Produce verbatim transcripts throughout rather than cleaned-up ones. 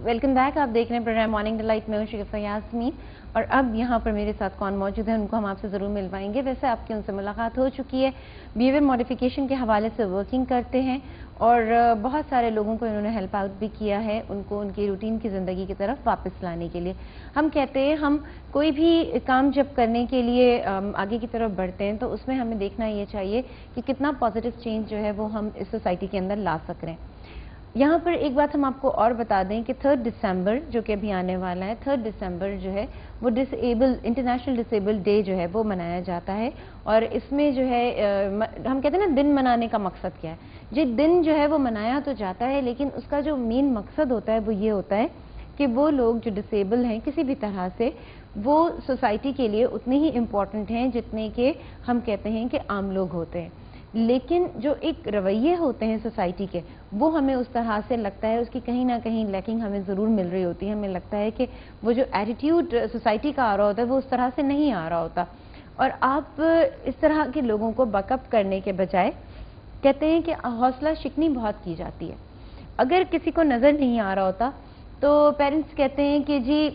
Welcome back. आप देख रहे हैं प्रोग्राम मॉर्निंग डिलाइट में, शगुफ्ता यास्मीन। और अब यहाँ पर मेरे साथ कौन मौजूद है उनको हम आपसे ज़रूर मिलवाएंगे। वैसे आपकी उनसे मुलाकात हो चुकी है, बिहेवियर मॉडिफिकेशन के हवाले से वर्किंग करते हैं और बहुत सारे लोगों को इन्होंने हेल्प आउट भी किया है, उनको उनकी रूटीन की ज़िंदगी की तरफ वापस लाने के लिए। हम कहते हैं हम कोई भी काम जब करने के लिए आगे की तरफ बढ़ते हैं तो उसमें हमें देखना ये चाहिए कि कितना पॉजिटिव चेंज जो है वो हम इस सोसाइटी के अंदर ला सक रहे हैं। यहाँ पर एक बात हम आपको और बता दें कि थर्ड दिसंबर जो कि अभी आने वाला है, थर्ड दिसंबर जो है वो डिसेबल इंटरनेशनल डिसेबल डे जो है वो मनाया जाता है। और इसमें जो है आ, हम कहते हैं ना दिन मनाने का मकसद क्या है। ये दिन जो है वो मनाया तो जाता है, लेकिन उसका जो मेन मकसद होता है वो ये होता है कि वो लोग जो डिसेबल हैं किसी भी तरह से, वो सोसाइटी के लिए उतने ही इम्पॉर्टेंट हैं जितने के हम कहते हैं कि आम लोग होते हैं। लेकिन जो एक रवैये होते हैं सोसाइटी के, वो हमें उस तरह से लगता है उसकी कहीं ना कहीं लैकिंग हमें ज़रूर मिल रही होती है। हमें लगता है कि वो जो एटीट्यूड सोसाइटी का आ रहा होता है वो उस तरह से नहीं आ रहा होता। और आप इस तरह के लोगों को बैकअप करने के बजाय कहते हैं कि हौसला शिकनी बहुत की जाती है। अगर किसी को नज़र नहीं आ रहा होता तो पेरेंट्स कहते हैं कि जी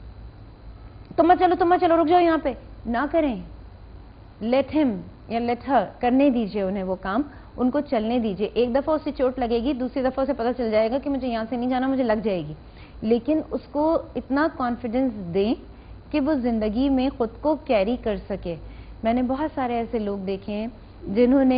तुम चलो तुम चलो रुक जाओ, यहाँ पे ना करें, लेट हिम या लेट हर, करने दीजिए उन्हें वो काम, उनको चलने दीजिए। एक दफ़ा उससे चोट लगेगी, दूसरी दफ़ा उसे पता चल जाएगा कि मुझे यहाँ से नहीं जाना, मुझे लग जाएगी, लेकिन उसको इतना कॉन्फिडेंस दें कि वो ज़िंदगी में ख़ुद को कैरी कर सके। मैंने बहुत सारे ऐसे लोग देखे हैं जिन्होंने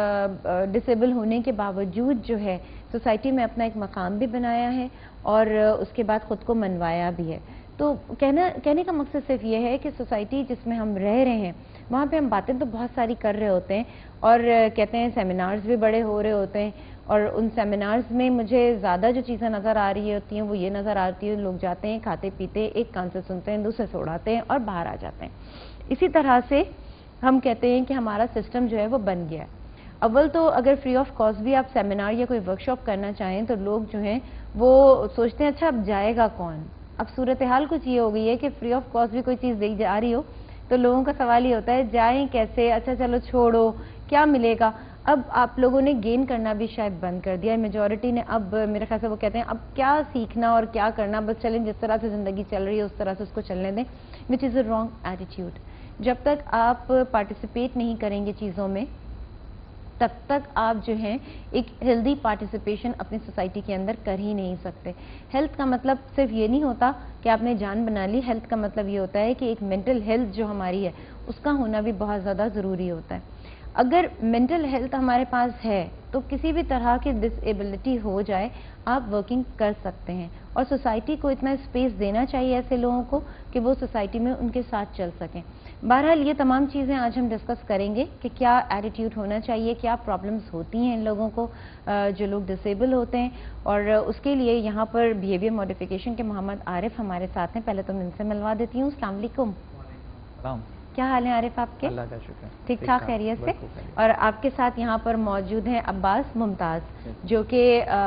डिसेबल होने के बावजूद जो है सोसाइटी में अपना एक मकाम भी बनाया है और उसके बाद ख़ुद को मनवाया भी है। तो कहना कहने का मकसद सिर्फ ये है कि सोसाइटी जिसमें हम रह रहे हैं वहाँ पे हम बातें तो बहुत सारी कर रहे होते हैं और कहते हैं सेमिनार्स भी बड़े हो रहे होते हैं, और उन सेमिनार्स में मुझे ज़्यादा जो चीज़ें नज़र आ रही होती हैं वो ये नज़र आती है, लोग जाते हैं, खाते पीते, एक कान से सुनते हैं, दूसरे से उड़ाते हैं और बाहर आ जाते हैं। इसी तरह से हम कहते हैं कि हमारा सिस्टम जो है वो बन गया है। अव्वल तो अगर फ्री ऑफ कॉस्ट भी आप सेमिनार या कोई वर्कशॉप करना चाहें तो लोग जो हैं वो सोचते हैं अच्छा अब जाएगा कौन। अब सूरत हाल कुछ ये हो गई है कि फ्री ऑफ कॉस्ट भी कोई चीज़ दी जा रही हो तो लोगों का सवाल ये होता है जाएं कैसे, अच्छा चलो छोड़ो, क्या मिलेगा। अब आप लोगों ने गेन करना भी शायद बंद कर दिया है, मेजॉरिटी ने। अब मेरे ख्याल से वो कहते हैं अब क्या सीखना और क्या करना, बस चलें जिस तरह से ज़िंदगी चल रही है उस तरह से उसको चलने दें, which is a wrong attitude. जब तक आप पार्टिसिपेट नहीं करेंगे चीज़ों में तब तक आप जो हैं एक हेल्दी पार्टिसिपेशन अपनी सोसाइटी के अंदर कर ही नहीं सकते। हेल्थ का मतलब सिर्फ ये नहीं होता कि आपने जान बना ली, हेल्थ का मतलब ये होता है कि एक मेंटल हेल्थ जो हमारी है उसका होना भी बहुत ज़्यादा ज़रूरी होता है। अगर मेंटल हेल्थ हमारे पास है तो किसी भी तरह की डिसेबिलिटी हो जाए आप वर्किंग कर सकते हैं, और सोसाइटी को इतना स्पेस देना चाहिए ऐसे लोगों को कि वो सोसाइटी में उनके साथ चल सकें। बहरहाल ये तमाम चीज़ें आज हम डिस्कस करेंगे कि क्या एटीट्यूड होना चाहिए, क्या प्रॉब्लम्स होती हैं इन लोगों को जो लोग डिसेबल होते हैं, और उसके लिए यहाँ पर बिहेवियर मॉडिफिकेशन के मोहम्मद आरिफ हमारे साथ हैं। पहले तो मैं इनसे मिलवा देती हूँ। अस्सलाम वालेकुम। क्या हाल है आरिफ आपके? अल्लाह का शुक्र, ठीक ठाक खैरियत से। और आपके साथ यहाँ पर मौजूद हैं अब्बास मुमताज़ जो कि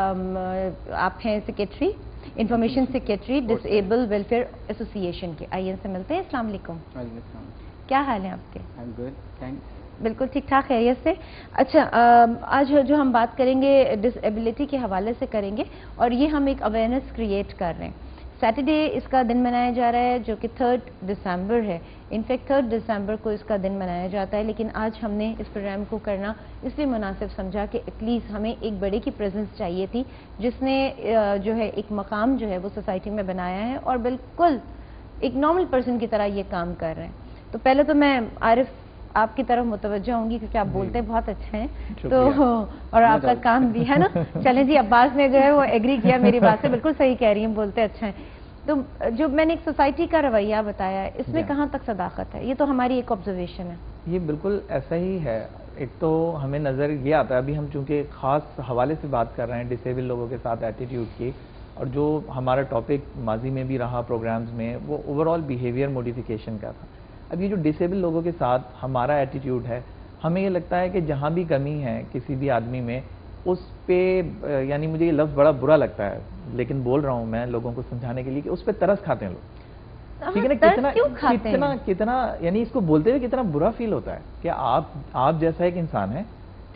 आप हैं secretary, information secretary disable welfare association के। आइए इनसे मिलते हैं। अस्सलाम वालेकुम। क्या हाल है आपके? Good, thanks. बिल्कुल ठीक ठाक खैरियत से। अच्छा, आज जो हम बात करेंगे डिसेबिलिटी के हवाले से करेंगे, और ये हम एक अवेयरनेस क्रिएट कर रहे हैं। सैटरडे इसका दिन मनाया जा रहा है जो कि थर्ड दिसंबर है। इनफैक्ट थर्ड दिसंबर को इसका दिन मनाया जाता है, लेकिन आज हमने इस प्रोग्राम को करना इसलिए मुनासिब समझा कि एटलीस्ट हमें एक बड़े की प्रेजेंस चाहिए थी जिसने जो है एक मकाम जो है वो सोसाइटी में बनाया है और बिल्कुल एक नॉर्मल पर्सन की तरह ये काम कर रहे हैं। तो पहले तो मैं आरिफ आपकी तरफ मुतवज्जा होंगी क्योंकि आप बोलते हैं बहुत अच्छे हैं तो, और आपका काम भी है ना। चलें जी, अब्बास ने जो है वो एग्री किया मेरी बात से, बिल्कुल सही कह रही हैं, बोलते अच्छे हैं। तो जो मैंने एक सोसाइटी का रवैया बताया है इसमें कहाँ तक सदाकत है, ये तो हमारी एक ऑब्जर्वेशन है। ये बिल्कुल ऐसा ही है। एक तो हमें नज़र ये आता है, अभी हम चूंकि ख़ास हवाले से बात कर रहे हैं डिसेबल लोगों के साथ एटीट्यूड की, और जो हमारा टॉपिक माजी में भी रहा प्रोग्राम्स में वो ओवरऑल बिहेवियर मॉडिफिकेशन का था। अब ये जो डिसेबल लोगों के साथ हमारा एटीट्यूड है, हमें ये लगता है कि जहाँ भी कमी है किसी भी आदमी में उस पे, यानी मुझे ये लफ्ज़ बड़ा बुरा लगता है लेकिन बोल रहा हूँ मैं लोगों को समझाने के लिए कि उस पे तरस खाते हैं लोग। ठीक है ना, कितना कितना कितना यानी इसको बोलते हुए कितना बुरा फील होता है कि आप आप जैसा एक इंसान है, ठीक है,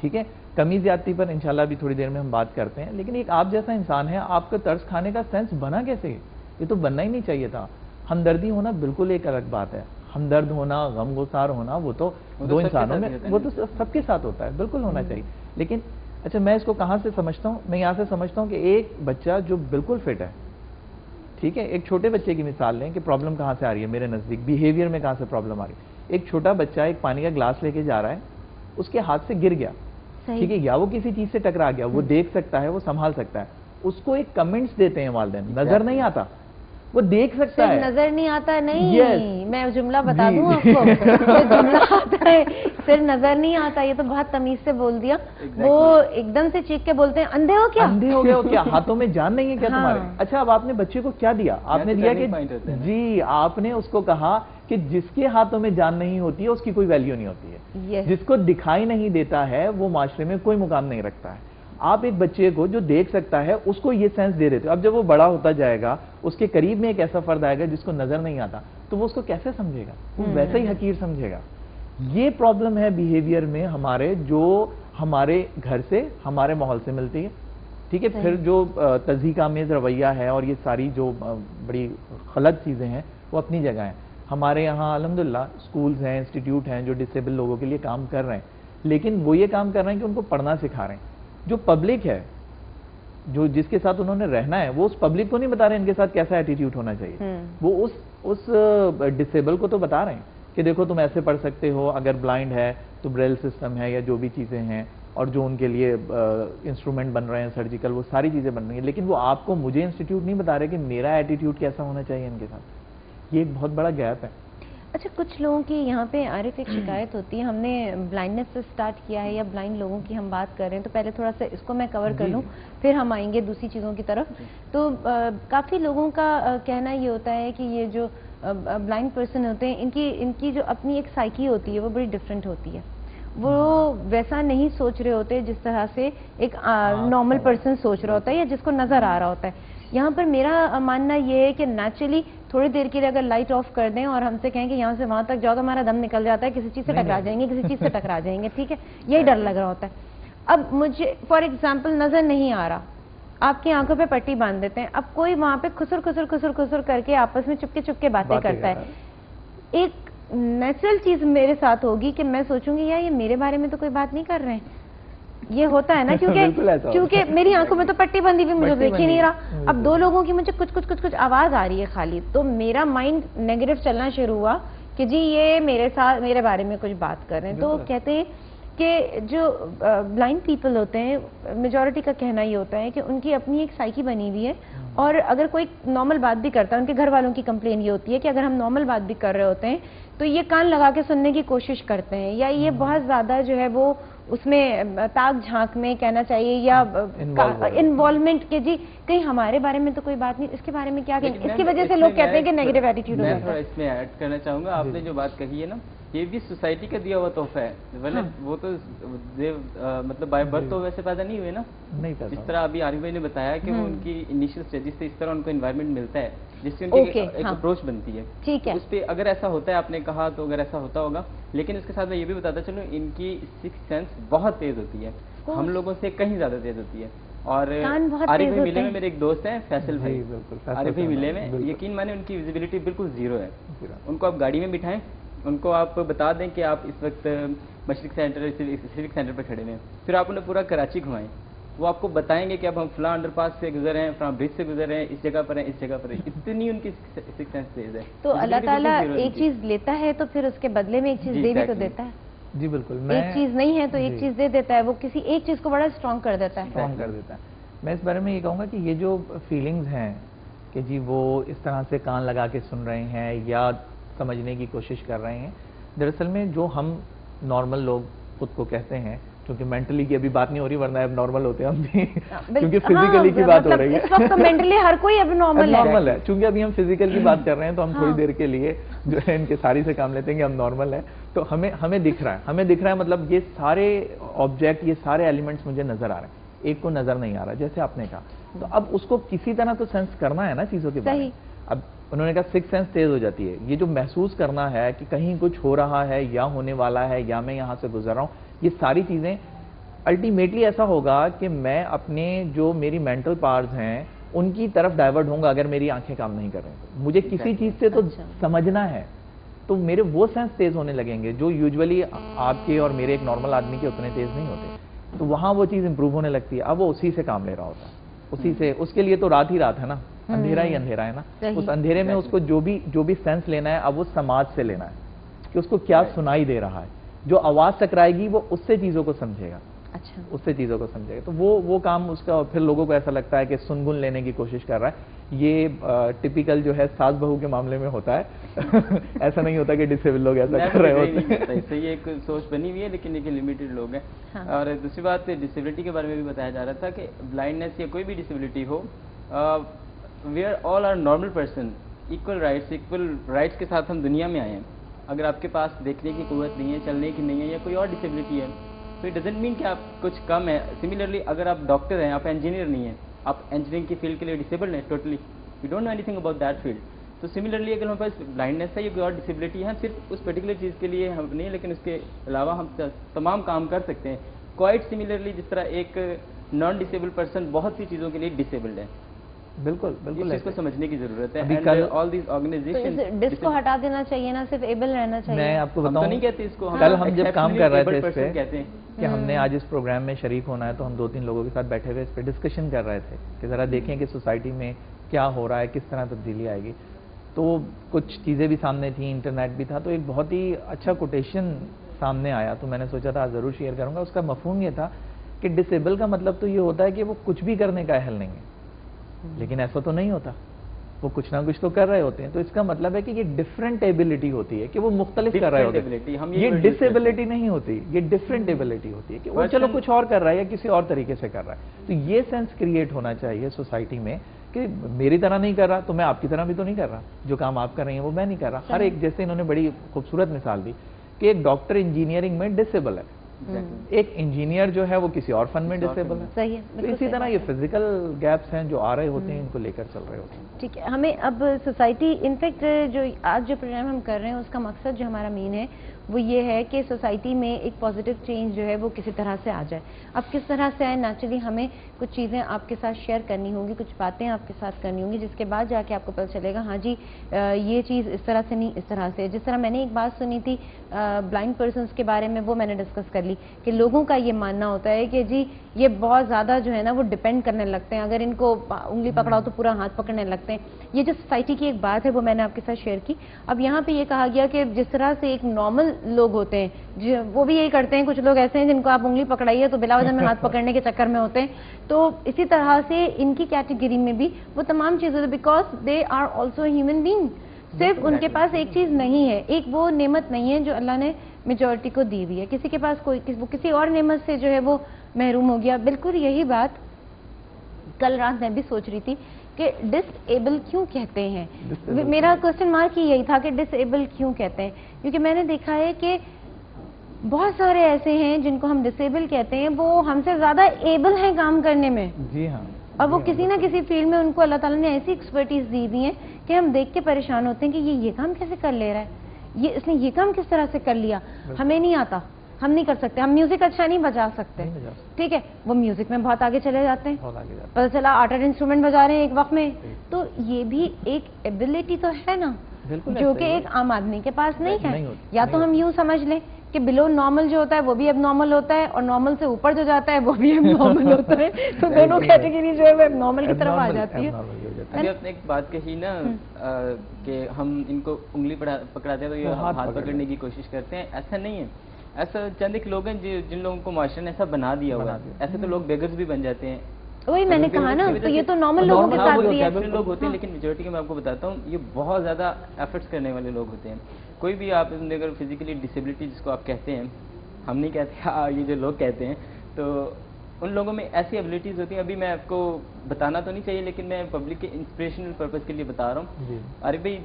کمی زیادتی پر انشاءاللہ بھی تھوڑی دیر میں ہم بات کرتے ہیں، لیکن ایک آپ جیسا انسان ہے، آپ کا طرز کھانے کا سینس بنا کیسے؟ یہ تو بننا ہی نہیں چاہیے تھا۔ ہمدردی ہونا بالکل ایک الگ بات ہے، ہمدرد ہونا، غم گسار ہونا، وہ تو دو انسانوں میں، وہ تو سب کے ساتھ ہوتا ہے، بالکل ہونا چاہیے۔ لیکن اچھا میں اس کو کہاں سے سمجھتا ہوں؟ میں یہاں سے سمجھتا ہوں کہ ایک بچہ جو بالکل فٹ ہے، ٹھیک ہے، ایک چھوٹے بچے کی مثال لیں کہ پرابلم کہاں سے آ رہی ہے میرے نزدیک، بیہیویئر میں کہاں سے پرابلم آ رہی ہے۔ ایک چھوٹا بچہ ایک پانی کا گلاس لے کے جا رہا ہے، اس کے ہاتھ سے گر گیا، ٹھیک ہے، یا وہ کسی چیز سے ٹکرا گیا، وہ دیکھ سکتا ہے، وہ سنبھال سکتا ہے، اس کو ایک کمنٹس دیتے ہیں والدین، نظر نہیں آتا، وہ دیکھ سکتا ہے، نظر نہیں آتا نہیں، میں جملہ بتا دوں آپ کو، جملہ آتا ہے، صرف نظر نہیں آتا، یہ تو بہت تمیز سے بول دیا، وہ ایک دم سے چیخ کے بولتے ہیں اندھے ہو کیا؟ اندھے ہو گئے ہو کیا؟ ہاتھوں میں جان نہیں ہے کیا تمہارے؟ اچھا اب آپ نے بچے کو کیا دیا؟ آپ نے دیا کہ جی آپ نے اس کو کہا کہ جس کے ہاتھوں میں جان نہیں ہوتی ہے اس کی کوئی ویلیو نہیں ہوتی ہے، جس کو دکھائی نہیں دیتا ہے وہ معاشرے میں کوئی مقام نہیں رکھتا ہے۔ آپ ایک بچے کو جو دیکھ سکتا ہے اس کو یہ سینس دے دیتے ہو، اب جب وہ بڑا ہوتا جائے گا اس کے قریب میں ایک ایسا فرد آئے گا جس کو نظر نہیں آتا، تو وہ اس کو کیسے سمجھے گا؟ وہ ویسے ہی حقیر سمجھے گا۔ یہ پرابلم ہے بیہیویئر میں ہمارے، جو ہمارے گھر سے، ہمارے ماحول سے ملتی ہے، ٹھیک ہے، پھر جو تضحیک آمیز رویہ ہے اور یہ ساری جو بڑی غلط چیزیں ہیں وہ اپنی جگہ ہیں۔ ہمارے یہاں الحمدللہ اسکولز ہیں، انسٹیٹیوٹ ہیں جو ڈسیبل لوگوں کے لیے کام کر رہے ہیں، لیکن وہ یہ کام کر رہے ہیں کہ ان کو پڑھنا سکھا رہے ہیں۔ جو پبلک ہے، جو جس کے ساتھ انہوں نے رہنا ہے، وہ اس پبلک کو نہیں بتا رہے ان کے ساتھ کیسا ایٹیٹیوڈ ہونا چاہیے، وہ اس اس ڈسیبل کو تو بتا رہے ہیں کہ دیکھو تم ایسے پڑھ سکتے ہو، اگر بلائنڈ ہے تو بریل سسٹم ہے یا جو بھی چیزیں ہیں، اور جو ان کے لیے انسٹرومنٹ بن رہے ہیں سرجیکل، وہ ساری چیزیں بن رہی ہیں، لیکن وہ آپ کو، مجھے انسٹیٹیوٹ نہیں بتا رہے کہ میرا ایٹیٹیوڈ کیسا ہونا چاہیے ان کے ساتھ۔ یہ ایک بہت بڑا گیپ ہے۔ اچھا کچھ لوگوں کی یہاں پہ عارف ایک شکایت ہوتی ہے، ہم نے بلائنڈنس سے سٹارٹ کیا ہے یا بلائنڈ لوگوں کی ہم بات کر رہے ہیں، تو پہلے تھوڑا سا اس کو میں کور کر لوں، پھر ہم آئیں گے دوسری چیزوں کی طرف۔ تو کافی لوگوں کا کہنا یہ ہوتا ہے کہ یہ جو بلائنڈ پرسن ہوتے ہیں، ان کی ان کی جو اپنی ایک سائیکی ہوتی ہے وہ بڑی ڈفرینٹ ہوتی ہے، وہ ویسا نہیں سوچ رہے ہوتے جس طرح سے ایک نارمل پرسن سوچ رہا ہوتا ہے یا جس کو نظر آ رہا ہوتا ہے۔ یہاں پر میرا ماننا یہ ہے کہ نیچرلی تھوڑی دیر کے لیے اگر لائٹ آف کر دیں اور ہم سے کہیں کہ یہاں سے وہاں تک جاؤ تو ہمارا دم نکل جاتا ہے، کسی چیز سے ٹکرا جائیں گے، کسی چیز سے ٹکرا جائیں گے، ٹھیک ہے، یہی ڈر لگ رہا ہوتا ہے۔ اب مجھے فار ایگزامپل نظر نہیں آ رہا، آپ کی آنکھوں پہ پٹی باندھ دیتے ہیں، اب کوئی وہاں پہ خسر خسر خسر خسر کر کے آپس میں چپکے چپکے باتیں کرتا ہے، ایک نیچرل چیز میرے ساتھ ہوگی کہ میں سوچوں گی یار یہ میرے بارے میں تو کوئی بات نہیں کر رہے ہیں، یہ ہوتا ہے نا، کیونکہ کیونکہ میری آنکھوں میں تو پٹی بندی بھی مجھے دیکھ ہی نہیں رہا، اب دو لوگوں کی مجھے کچھ کچھ کچھ کچھ آواز آ رہی ہے خالی، تو میرا مائنڈ نیگیٹو چلنا شروع ہوا کہ جی یہ میرے ساتھ میرے بارے میں کچھ بات کر رہے ہیں۔ تو کہتے ہیں کہ جو بلائنڈ پیپل ہوتے ہیں، میجورٹی کا کہنا یہ ہوتا ہے کہ ان کی اپنی ایک سائیکی بنی ہوئی ہے، اور اگر کوئی نارمل بات بھی کرتا ہے، ان کے گھر والوں کی کمپلین یہ ہوتی ہے کہ اگر ہم نارمل بات بھی کر رہے ہوتے ہیں تو یہ کان لگا کے سننے کی کوشش کرتے ہیں، یا یہ بہت زیادہ جو ہے وہ اس میں تاک جھانک میں کہنا چاہیے یا انوالومنٹ کے جی کہیں ہمارے بارے میں تو کوئی بات نہیں، اس کے بارے میں کیا کہیں، اس کی وجہ سے لوگ کہتے ہیں کہ نیگیٹو ایٹیٹیوڈ ہو جاتا ہے۔ میں اس میں ایڈ کرنا چاہوں گا، آپ نے جو بات کہی ہے نا، یہ بھی سوسائٹی کا دیا ہوا تحفہ ہے، وہ تو مطلب بائی برتھ تو ویسے پیدا نہیں ہوئے نا، اس طرح ابھی عارف بھائی نے بتایا کہ وہ ان کی انیشیل اسٹیجز سے اس طرح ان کو انوائرمنٹ ملتا ہے جس سے ان کی ایک اپروچ بنتی ہے، ٹھیک ہے، اس پہ اگر ایسا ہوتا ہے، آپ نے کہا تو اگر ایسا ہوتا ہوگا، لیکن اس کے ساتھ میں یہ بھی بتاتا چلوں ان کی سکس سینس بہت تیز ہوتی ہے، ہم لوگوں سے کہیں زیادہ تیز ہوتی ہے۔ اور عارف بھائی ملے میں میرے ایک دوست ہیں فیصل بھائی، عارف بھائی ملے میں یقین مانے ان کی ویزیبلٹی بالکل زیرو ہے، ان کو آپ گاڑی میں بٹھائیں، ان کو آپ بتا دیں کہ آپ اس وقت مشرق سینٹر سیوک سینٹر پہ کھڑے ہیں، پھر آپ انہیں پورا کراچی گھمائیں، وہ آپ کو بتائیں گے کہ اب ہم فلاں انڈر پاس سے گزر رہے ہیں، فلاں برج سے گزر رہے ہیں، اس جگہ پر ہیں، اس جگہ پر ہیں، اتنی ان کی سکس سینس تیز ہے۔ تو اللہ تعالیٰ ایک چیز لیتا ہے تو پھر اس کے بدلے میں ایک چیز دے بھی تو دیتا ہے، جی بالکل، ایک چیز نہیں ہے تو ایک چیز دے دیتا ہے، وہ کسی ایک چیز کو بڑا اسٹرانگ کر دیتا ہے، اسٹرانگ کر دیتا ہے۔ میں اس بارے میں یہ کہوں گا کہ یہ جو فیلنگز ہیں کہ جی وہ اس طرح سے کان لگا کے سن رہے ہیں یا سمجھنے کی کوشش کر رہے ہیں، دراصل میں جو ہم نارمل لوگ خود کو کہتے ہیں، کیونکہ مینٹلی کی ابھی بات نہیں ہو رہی ورنہ اب نارمل ہوتے ہیں ہم بھی، کیونکہ فزیکلی کی بات ہو رہی ہے، اس وقت مینٹلی ہر کوئی اب نارمل ہے، چونکہ ابھی ہم فزیکل کی بات کر رہے ہیں تو ہم تھوڑی دیر کے لیے جو ہے ان کے ساری سے کام لیتے ہیں کہ ہم نارمل ہیں، تو ہمیں ہمیں دکھ رہا ہے ہمیں دکھ رہا ہے مطلب یہ سارے آبجیکٹ، یہ سارے ایلیمنٹس مجھے نظر آ رہے ہیں، ایک کو نظر نہیں آ رہا جیسے آپ نے کہا، تو اب اس کو کسی طرح تو سینس کرنا ہے نا چیزوں کے بارے میں۔ اب انہوں نے کہا سکس سینس تیز ہو جاتی ہے، یہ جو محسوس کرنا ہے کہ کہیں کچھ ہو رہا ہے یا ہونے والا ہے یا میں یہاں سے گزر رہا ہوں، یہ ساری چیزیں الٹیمیٹلی ایسا ہوگا کہ میں اپنے جو میری مینٹل پارز ہیں ان کی طرف ڈائیورٹ ہوں گا اگر میری آنکھیں کام نہیں کر رہی. مجھے کسی چیز سے تو سمجھنا ہے, تو میرے وہ سینس تیز ہونے لگیں گے جو یوزولی آپ کے اور میرے ایک نارمل آدمی کے اتنے تیز نہیں ہوتے. تو وہاں وہ چیز امپروو ہونے لگتی ہے. اب وہ اسی سے کام لے رہا ہوتا ہے, اسی سے, اس کے لیے تو رات ہی رات ہے نا, اندھیرا ہی اندھیرا ہے نا. اس اندھیرے میں اس کو جو بھی جو بھی سینس لینا ہے اب وہ سماج سے لینا ہے کہ اس کو کیا سنائی دے رہا ہے. جو آواز ٹکرائے گی وہ اس سے چیزوں کو سمجھے گا, اچھا اس سے چیزوں کو سمجھے گا. تو وہ وہ کام اس کا, پھر لوگوں کو ایسا لگتا ہے کہ سنگن لینے کی کوشش کر رہا ہے. یہ ٹپیکل جو ہے ساس بہو کے معاملے میں ہوتا ہے. ایسا نہیں ہوتا کہ ڈسیبل لوگ ایسا کر رہے ہوتے ہیں. صحیح ایک سوچ بنی ہوئی ہے لیکن لیکن لمیٹڈ لوگ ہیں. اور دوسری بات ڈسیبلٹی کے بارے میں بھی بتایا جا رہا تھا کہ بلائنڈنیس یا کوئی بھی ڈسیبلٹی ہو, we are all are normal person, equal rights equal rights کے ساتھ ہم دنیا میں آئے ہیں. اگر آپ کے پاس دیکھنے کی قوت نہیں ہے, چلنے کی نہیں ہے, یا کوئی اور ڈسیبلٹی ہے, تو اٹ ڈزنٹ مین کہ آپ کچھ کم ہے. سملرلی اگر آپ ڈاکٹر ہیں, آپ انجینئر نہیں ہیں, آپ انجینئرنگ کی فیلڈ کے لیے ڈسیبلڈ ہیں totally, we don't know anything about that field. تو سملرلی اگر ہمارے پاس بلائنڈنیس ہے یا کوئی اور ڈسیبلٹی ہے, ہم صرف اس پرٹیکولر چیز کے لیے ہم نہیں, لیکن اس کے علاوہ ہم تمام کام کر سکتے ہیں. کوائٹ سملرلی جس طرح ایک نان ڈسیبل پرسن بہت سی چیزوں کے لیے ڈسیبلڈ ہے. بالکل بالکل اس کو سمجھنے کی ضرورت ہے. اینڈ آل دیز آرگنائزیشن ڈس کو ہٹا دینا چاہیے نا, صرف ایبل رہنا چاہیے. میں آپ کو بتاؤں, نہیں کہتے اس کو, کل ہم جب کام کر رہے تھے اس پہ کہتے ہیں کہ ہم نے آج اس پروگرام میں شریک ہونا ہے, تو ہم دو تین لوگوں کے ساتھ بیٹھے ہوئے اس پہ ڈسکشن کر رہے تھے کہ ذرا دیکھیں کہ سوسائٹی میں کیا ہو رہا ہے, کس طرح تبدیلی آئے گی. تو کچھ چیزیں بھی سامنے تھیں, انٹرنیٹ بھی تھا, تو ایک بہت ہی اچھا کوٹیشن سامنے آیا, تو میں نے سوچا تھا ضرور شیئر کروں گا. اس کا مفہوم یہ تھا کہ ڈسیبل کا مطلب تو یہ ہوتا ہے کہ وہ کچھ بھی کرنے کا اہل نہیں ہے, لیکن ایسا تو نہیں ہوتا, وہ کچھ نہ کچھ تو کر رہے ہوتے ہیں. تو اس کا مطلب ہے کہ یہ ڈفرینٹ ایبلٹی ہوتی ہے کہ وہ مختلف کر رہے ہوتے ہیں. یہ ڈسیبلٹی نہیں ہوتی, یہ ڈفرینٹ ایبلٹی ہوتی ہے کہ وہ چلو کچھ اور کر رہا ہے یا کسی اور طریقے سے کر رہا ہے. تو یہ سینس کریٹ ہونا چاہیے سوسائٹی میں کہ میری طرح نہیں کر رہا تو میں آپ کی طرح بھی تو نہیں کر رہا, جو کام آپ کر رہے ہیں وہ میں نہیں کر رہا. ہر ایک, جیسے انہوں نے بڑی خوبصورت مثال دی کہ ایک ڈاکٹر انجینئرنگ میں ڈسیبل ہے, ایک انجینئر جو ہے وہ کسی اور فن میں ڈسیبل ہے. صحیح ہے. تو اسی طرح یہ فزیکل گیپس ہیں جو آ رہے ہوتے ہیں, ان کو لے کر چل رہے ہوتے ہیں. ٹھیک ہے. ہمیں اب سوسائٹی, انفیکٹ جو آج جو پروگرام ہم کر رہے ہیں اس کا مقصد جو ہمارا مین ہے وہ یہ ہے کہ سوسائٹی میں ایک پازیٹیو چینج جو ہے وہ کسی طرح سے آ جائے. اب کس طرح سے آئے, نیچرلی ہمیں کچھ چیزیں آپ کے ساتھ شیئر کرنی ہوں گی, کچھ باتیں آپ کے ساتھ کرنی ہوں گی, جس کے بعد جا کے آپ کو پتہ چلے گا ہاں جی یہ چیز اس طرح سے نہیں, اس طرح سے. جس طرح میں نے ایک بات سنی تھی بلائنڈ پرسنس کے بارے میں, وہ میں نے ڈسکس کر لی کہ لوگوں کا یہ ماننا ہوتا ہے کہ جی یہ بہت زیادہ جو ہے نا وہ ڈپینڈ کرنے لگتے ہیں, اگر ان کو انگلی پکڑاؤ تو پورا ہاتھ پکڑنے لگتے ہیں. یہ جو سوسائٹی کی ایک بات ہے وہ میں نے آپ کے ساتھ شیئر کی. اب یہاں پہ یہ کہا گیا کہ جس طرح سے ایک نارمل لوگ ہوتے ہیں جو وہ بھی یہی کرتے ہیں, کچھ لوگ ایسے ہیں جن کو آپ انگلی پکڑائیے تو بلا وجہ میں ہاتھ پکڑنے کے چکر میں ہوتے ہیں. تو اسی طرح سے ان کی کیٹیگری میں بھی وہ تمام چیزیں, because they are also human being. صرف ان کے پاس ایک چیز نہیں ہے, ایک وہ نعمت نہیں ہے جو اللہ نے میجورٹی کو دی ہوئی ہے. کسی کے پاس کوئی وہ کسی اور نعمت سے جو ہے وہ محروم ہو گیا. بالکل یہی بات کل رات میں بھی سوچ رہی تھی کہ ڈس ایبل کیوں کہتے ہیں. میرا کوشچن مارک ہی یہی تھا کہ ڈس ایبل کیوں کہتے ہیں, کیونکہ میں نے دیکھا ہے کہ بہت سارے ایسے ہیں جن کو ہم ڈس ایبل کہتے ہیں, وہ ہم سے زیادہ ایبل ہیں کام کرنے میں. جی ہاں. اور وہ کسی نہ کسی فیلڈ میں ان کو اللہ تعالیٰ نے ایسی ایکسپرٹیز دی ہوئی ہے کہ ہم دیکھ کے پریشان ہوتے ہیں کہ یہ یہ کام کیسے کر لے رہا ہے, یہ اس نے یہ کام کس طرح سے کر لیا, ہمیں نہیں آتا, ہم نہیں کر سکتے, ہم میوزک اچھا نہیں بجا سکتے. ٹھیک ہے, وہ میوزک میں بہت آگے چلے جاتے ہیں, پتہ چلا آرٹر انسٹرومنٹ بجا رہے ہیں ایک وقت میں. تو یہ بھی ایک ایبلٹی تو ہے نا, جو کہ ایک عام آدمی کے پاس نہیں ہے. یا تو ہم یوں سمجھ لیں کہ بلو نارمل جو ہوتا ہے وہ بھی اب نارمل ہوتا ہے, اور نارمل سے اوپر جو جاتا ہے وہ بھی اب نارمل ہوتا ہے. تو دونوں کیٹیگری جو ہے وہ اب نارمل کی طرف آ جاتی ہے. ابھی آپ نے ایک بات کہی نا کہ ہم ان کو انگلی پکڑاتے ہیں تو یہ ہاتھ پکڑنے کی کوشش کرتے ہیں. ایسا نہیں ہے, ایسا چند ایک لوگ ہیں جن لوگوں کو معاشرے نے ایسا بنا دیا ہوا ہے. ایسے تو لوگ بیگرز بھی بن جاتے ہیں. وہی میں نے کہا نا, تو یہ تو نارمل لوگوں کے ساتھ بھی ہے. لوگ ہوتے ہیں, لیکن میجورٹی کے میں آپ کو بتاتا ہوں یہ بہت زیادہ ایفرٹس کرنے والے لوگ ہوتے ہیں. کوئی بھی آپ اگر فزیکلی ڈسیبلٹی جس کو آپ کہتے ہیں, ہم نہیں کہتے, یہ جو لوگ کہتے ہیں, تو ان لوگوں میں ایسی ایبلٹیز ہوتی ہیں. ابھی میں آپ کو بتانا تو نہیں چاہیے لیکن میں پبلک کے انسپریشنل پرپز کے لیے بتا رہا ہوں. عارف بھائی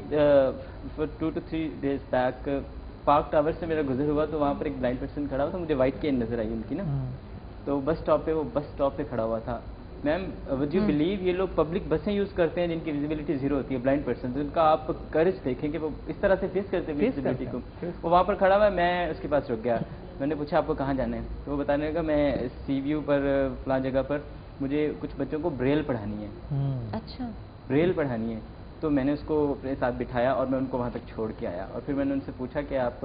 two two three days back park tower سے میرا گزر ہوا, تو وہاں پر ایک بلائنڈ پرسن کھڑا ہوا تھا, مجھے وائٹ کین نظر آئی ان کی نا. تو بس اسٹاپ پہ, وہ بس اسٹاپ پہ کھڑا ہوا تھا. میم وڈ یو بلیو یہ لوگ پبلک بسیں یوز کرتے ہیں جن کی ویزیبلٹی زیرو ہوتی ہے, بلائنڈ پرسن, تو ان کا آپ کریج دیکھیں کہ وہ اس طرح سے فیس کرتے ہیں ویزیبلٹی کو. وہ وہاں پر کھڑا ہوا ہے, میں اس کے پاس رک گیا. میں نے پوچھا آپ کو کہاں جانا ہے؟ تو وہ بتانے لگا میں سی ویو پر فلاں جگہ پر مجھے کچھ بچوں کو بریل پڑھانی ہے. اچھا, بریل پڑھانی ہے. تو میں نے اس کو اپنے ساتھ بٹھایا اور میں ان کو وہاں تک چھوڑ کے آیا, اور پھر میں نے ان سے پوچھا کہ آپ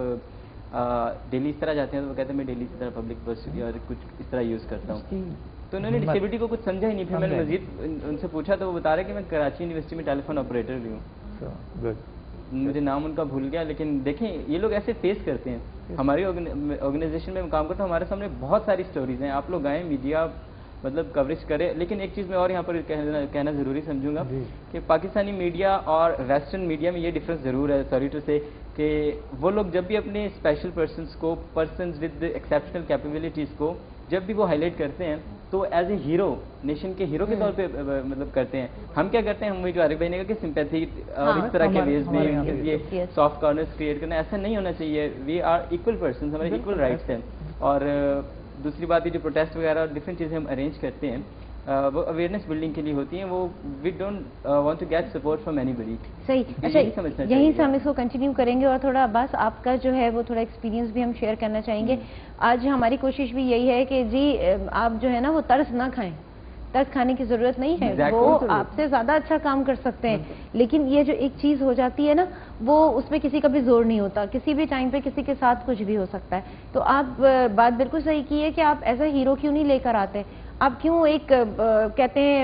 ڈیلی اس طرح جاتے ہیں؟ تو وہ کہتے ہیں میں ڈیلی اس طرح پبلک بس یا کچھ اس طرح یوز کرتا ہوں. تو انہوں نے ڈسیبلٹی کو کچھ سمجھا ہی نہیں. پھر میں نے مزید ان سے پوچھا تو وہ بتا رہے کہ میں کراچی یونیورسٹی میں ٹیلی فون آپریٹر بھی ہوں. مجھے نام ان کا بھول گیا, لیکن دیکھیں یہ لوگ ایسے فیس کرتے ہیں. ہماری آرگنائزیشن میں کام کرتا ہوں, ہمارے سامنے بہت ساری اسٹوریز ہیں. آپ لوگ آئیں, میڈیا مطلب کوریج کرے. لیکن ایک چیز میں اور یہاں پر کہنا ضروری سمجھوں گا کہ پاکستانی میڈیا اور ویسٹرن میڈیا میں یہ ڈفرینس ضرور ہے, سوری ٹو سے, کہ وہ لوگ جب بھی اپنے اسپیشل پرسنس کو, پرسنز ود ایکسیپشنل کیپیبلٹیز کو جب بھی وہ ہائی لائٹ کرتے ہیں تو ایز اے ہیرو, نیشن کے ہیرو کے طور پہ مطلب کرتے ہیں. ہم کیا کرتے ہیں, ہم وہی جو عارف بھائی نے کہا کہ سمپیتھی اور اس طرح کے ویز میں یہ سافٹ کارنرز کریٹ کرنا, ایسا نہیں ہونا چاہیے. وی آر ایکول پرسنز, ہمارے ایکول رائٹس ہیں. اور دوسری بات یہ جو پروٹیسٹ وغیرہ اور ڈفرینٹ چیزیں ہم ارینج کرتے ہیں وہ اویئرنیس بلڈنگ کے لیے ہوتی ہیں. وہ we don't want to get support from anybody. صحیح. اچھا, یہیں سے ہم اس کو کنٹینیو کریں گے, اور تھوڑا عباس آپ کا جو ہے وہ تھوڑا ایکسپیرینس بھی ہم شیئر کرنا چاہیں گے. آج ہماری کوشش بھی یہی ہے کہ جی آپ جو ہے نا وہ ترس نہ کھائیں, ترس کھانے کی ضرورت نہیں ہے. وہ آپ سے زیادہ اچھا کام کر سکتے ہیں, لیکن یہ جو ایک چیز ہو جاتی ہے نا, وہ اس پہ کسی کا بھی زور نہیں ہوتا. کسی بھی ٹائم پہ کسی کے ساتھ کچھ بھی ہو سکتا ہے. تو آپ بات بالکل صحیح کی ہے کہ آپ ایز اے ہیرو کیوں نہیں لے کر آتے. آپ کیوں ایک کہتے ہیں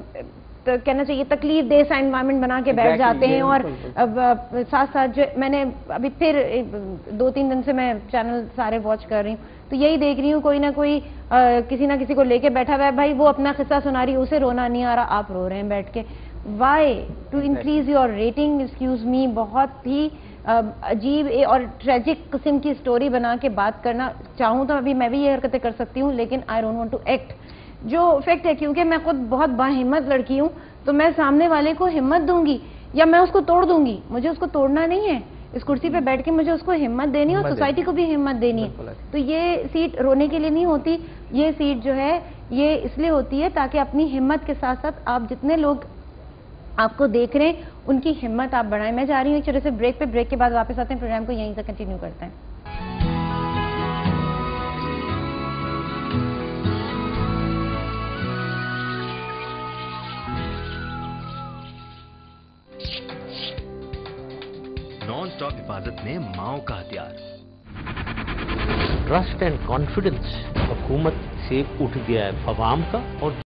کہنا چاہیے تکلیف دہ سا انوائرمنٹ بنا کے بیٹھ جاتے ہیں, اور ساتھ ساتھ جو میں نے ابھی پھر دو تین دن سے میں چینل سارے واچ کر رہی ہوں, تو یہی دیکھ رہی ہوں کوئی نہ کوئی کسی نہ کسی کو لے کے بیٹھا ہوا ہے. بھائی وہ اپنا قصہ سنا رہی, اسے رونا نہیں آ رہا, آپ رو رہے ہیں بیٹھ کے. Why to increase your rating, excuse me, بہت ہی عجیب اور ٹریجک قسم کی اسٹوری بنا کے بات کرنا. چاہوں تو ابھی میں بھی یہ حرکتیں کر سکتی ہوں, لیکن I don't want to act. جو فیکٹ ہے, کیونکہ میں خود بہت باہمت لڑکی ہوں, تو میں سامنے والے کو ہمت دوں گی یا میں اس کو توڑ دوں گی. مجھے اس کو توڑنا نہیں ہے, اس کرسی پہ بیٹھ کے مجھے اس کو ہمت دینی ہے, اور سوسائٹی کو بھی ہمت دینی ہے. تو یہ سیٹ رونے کے لیے نہیں ہوتی, یہ سیٹ جو ہے یہ اس لیے ہوتی ہے تاکہ اپنی ہمت کے ساتھ ساتھ آپ جتنے لوگ آپ کو دیکھ رہے ہیں ان کی ہمت آپ بڑھائیں. میں جا رہی ہوں ایک چھوٹے سے بریک پہ, بریک کے بعد واپس آتے ہیں, پروگرام کو یہیں سے کنٹینیو کرتے ہیں. نان اسٹاپ حفاظت میں ماؤں کا ہتھیار. ٹرسٹ اینڈ کانفیڈنس حکومت سے اٹھ گیا ہے عوام کا, اور